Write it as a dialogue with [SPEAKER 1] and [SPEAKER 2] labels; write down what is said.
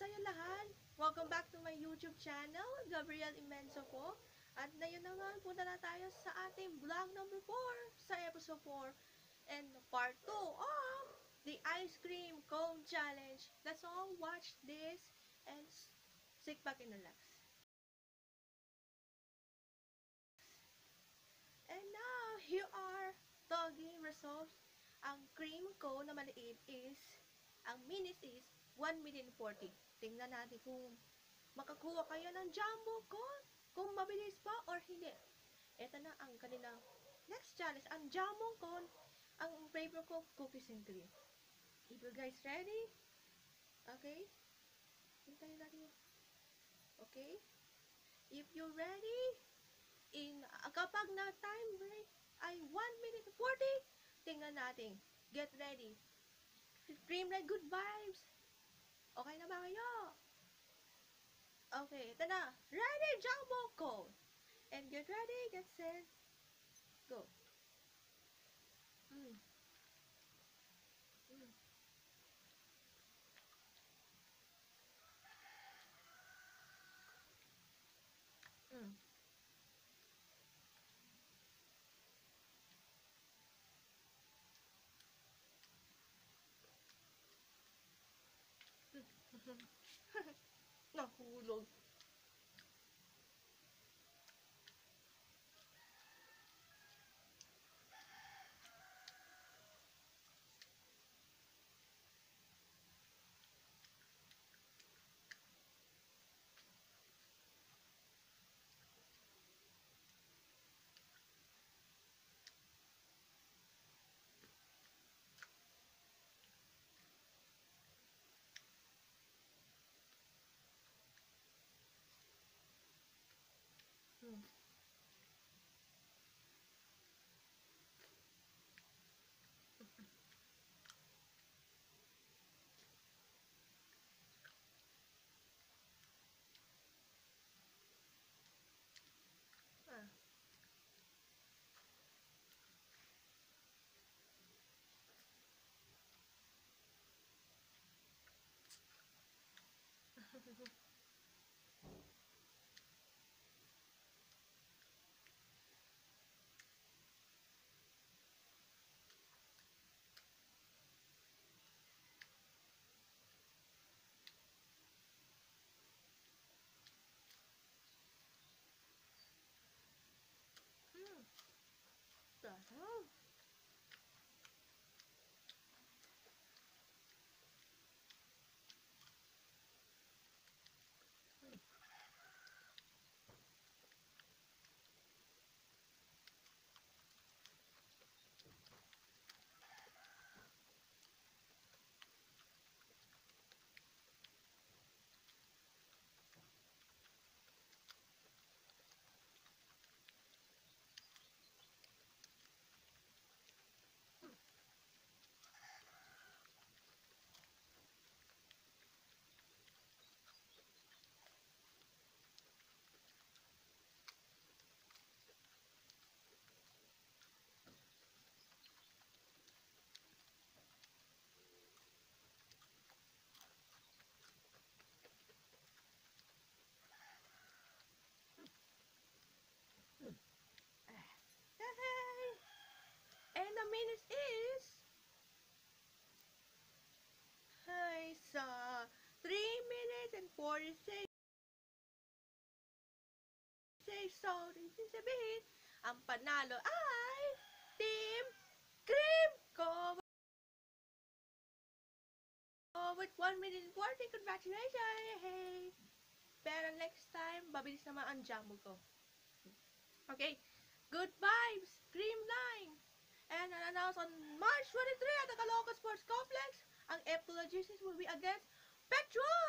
[SPEAKER 1] sa inyo lahat! Welcome back to my YouTube channel, Gabriel Imenso po. At ngayon naman, punta na tayo sa ating vlog number 4, sa episode 4, and part 2 of the Ice Cream Cone Challenge. Let's all watch this and sit back and relax. And now, here are doggy results. Ang cream cone na maliit is, ang minutes is 1 minute 40. Tingnan natin kung makakuha kayo ng jumbo cone, kung mabilis pa or hindi. Ito na ang kanilang next challenge. Ang jumbo cone, ang flavor ko, cookies and cream. If you guys ready? Okay? Hintayin natin. Okay? If you ready, kapag na time break ay 1 minute 40, tingnan natin. Get ready. Dream like good vibes. Okay na ba kayo? Okay, ito na. Ready, jumbo cone. And get ready, get set, go. Mm. Mm. Mm. Nahulog. Mm. Ah. Mm. Sarap. Yay! And the minutes is sa 3 minutes and 46. So, ibig sabihin, ang panalo ay Team Cream ko with 1 minute and 40. Congratulations! Hey! Pero next time, babilis naman ang jumbo ko. Okay, good vibes, Cream Line! And announced on March 23 at the Caloocan Sports Complex, ang F2 Logistics will be against Petro!